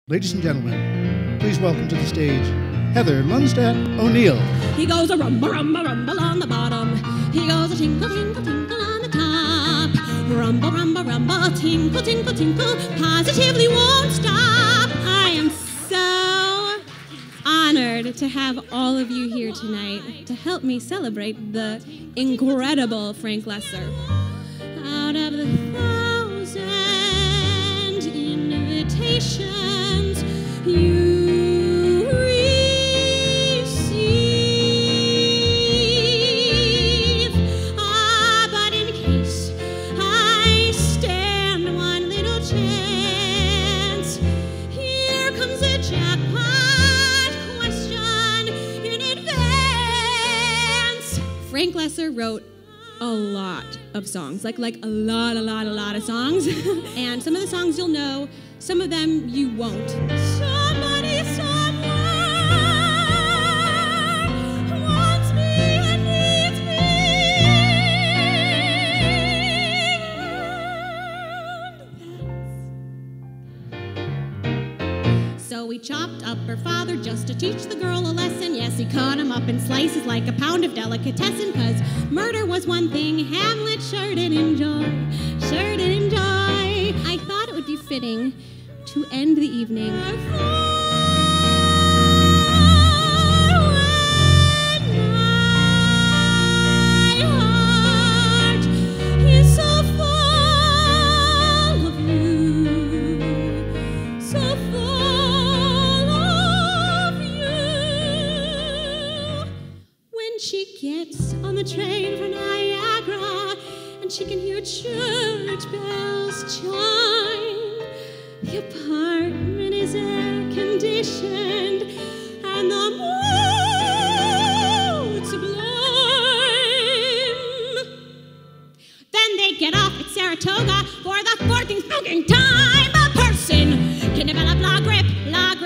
Ladies and gentlemen, please welcome to the stage, Heather Lundstedt O'Neill. He goes a rumble, rumble, rumble on the bottom. He goes a tinkle, tinkle, tinkle on the top. Rumble, rumble, rumble, tinkle, tinkle, tinkle, positively won't stop. I am so honored to have all of you here tonight to help me celebrate the incredible Frank Loesser. Out of the 1,000 invitations you receive, but in case I stand one little chance, here comes a jackpot question in advance. Frank Loesser wrote a lot of songs, like a lot of songs. And some of the songs you'll know, some of them you won't. Somebody somewhere wants me and needs me. So we chopped up her father just to teach the girl a lesson. Yes, he cut him up in slices like a pound of delicatessen, 'cause murder was one thing Hamlet sure did enjoy, sure did enjoy. I thought it would be fitting to end the evening on the train for Niagara, and she can hear church bells chime. The apartment is air-conditioned, and the mood sublime. Then they get off at Saratoga for the 4th smoking time. A person can develop log grip, log